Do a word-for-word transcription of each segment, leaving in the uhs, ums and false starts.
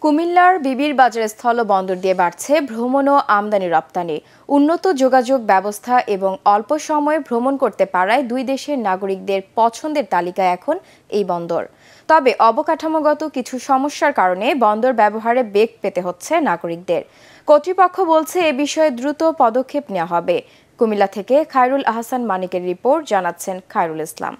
কুমিল্লার বিবিরবাজার স্থল বন্দর দিয়ে বাড়ছে ভ্রমণ ও আমদানি রপ্তানি। উন্নত যোগাযোগ ব্যবস্থা এবং অল্প সময়ে ভ্রমণ করতে পারায় দুই দেশের নাগরিকদের পছন্দের তালিকায় এখন এই বন্দর। তবে অবকাঠামোগত কিছু সমস্যার কারণে বন্দর ব্যবহারে বেগ পেতে হচ্ছে নাগরিকদের। কর্তৃপক্ষ বলছে এ বিষয়ে দ্রুত পদক্ষেপ নেওয়া হবে। কুমিল্লা থেকে খায়রুল আহসান মানিকের রিপোর্ট, জানাচ্ছেন খায়রুল ইসলাম।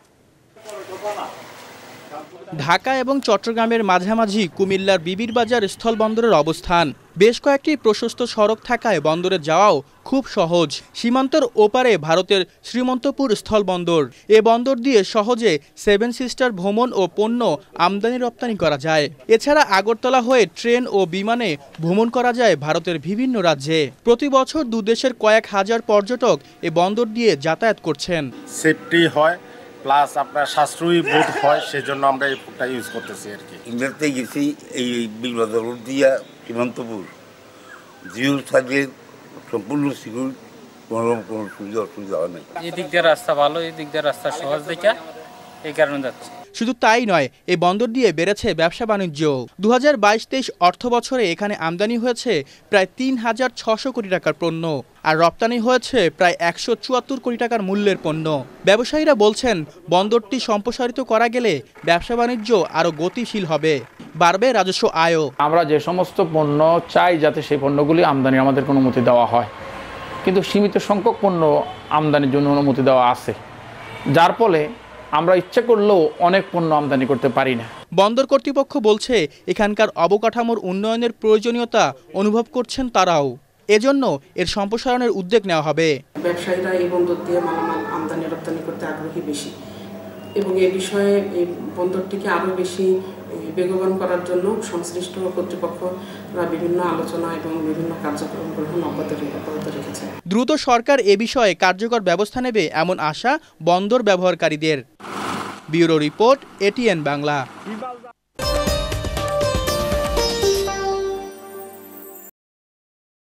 ঢাকা এবং চট্টগ্রামের মাঝামাঝি কুমিল্লার বিবিরবাজার স্থলবন্দরের অবস্থান। বেশ কয়েকটি প্রশস্ত সড়ক থাকায় বন্দরে যাওয়াও খুব সহজ। সীমান্তের ওপারে ভারতের শ্রীমন্তপুর স্থলবন্দর। এ বন্দর দিয়ে সহজে সেভেন সিস্টার ভ্রমণ ও পণ্য আমদানি রপ্তানি করা যায়। এছাড়া আগরতলা হয়ে ট্রেন ও বিমানে ভ্রমণ করা যায় ভারতের বিভিন্ন রাজ্যে। প্রতি বছর দুদেশের কয়েক হাজার পর্যটক এ বন্দর দিয়ে যাতায়াত করছেন। সেফটি হয় প্লাস আপনার সাশ্রয়ী বোধ হয়, সেজন্য আমরা এই ফুডটা ইউজ করতেছি আর কি। ইংরেজিতে গেছি এই বিবিরবাজার রোড দিয়া সীমান্তপুর জিও সাইডের সম্পূর্ণ সিকিউর, কোনো কোনো সুবিধা অসুবিধা হয় নাই। এই দিক দিয়ে রাস্তা ভালো, এই দিক দিয়ে রাস্তা সহজ দেখা, এই কারণে যাচ্ছে। শুধু তাই নয়, এই বন্দর দিয়ে বেড়েছে ব্যবসা বাণিজ্য। দু হাজার বাইশ তেইশ অর্থ বছরে এখানে আমদানি হয়েছে প্রায় তিন হাজার ছশো কোটি টাকার পণ্য, আর রপ্তানি হয়েছে প্রায় একশো চুয়াত্তর কোটি টাকার মূল্যের পণ্য। ব্যবসায়ীরা বলছেন বন্দরটি সম্প্রসারিত করা গেলে ব্যবসা বাণিজ্য আরও গতিশীল হবে, বাড়বে রাজস্ব আয়ও। আমরা যে সমস্ত পণ্য চাই যাতে সেই পণ্যগুলি আমদানি আমাদের অনুমতি দেওয়া হয়, কিন্তু সীমিত সংখ্যক পণ্য আমদানির জন্য অনুমতি দেওয়া আছে, যার ফলে আমরা ইচ্ছা করলেও অনেক পণ্য আমদানি করতে পারি না। বন্দর কর্তৃপক্ষ বলছে এখানকার অবকাঠামোর উন্নয়নের প্রয়োজনীয়তা অনুভব করছেন তারাও। এজন্য এর সম্প্রসারণের উদ্যোগ নেওয়া হবে। ব্যবসায়ীরা এই বন্দর দিয়ে মালামাল আমদানি রপ্তানি করতে আগ্রহী বেশি, এবং এ বিষয়ে এই বন্দরটিকে আরও বেশি বেগবান করার জন্য সংশ্লিষ্ট কর্তৃপক্ষরা বিভিন্ন আলোচনা এবং বিভিন্ন কার্যক্রম গ্রহণ অব্যাহত রেখেছে। দ্রুত সরকার এ বিষয়ে কার্যকর ব্যবস্থা নেবে এমন আশা বন্দর ব্যবহারকারীদের। Bureau report, ATN Bangla.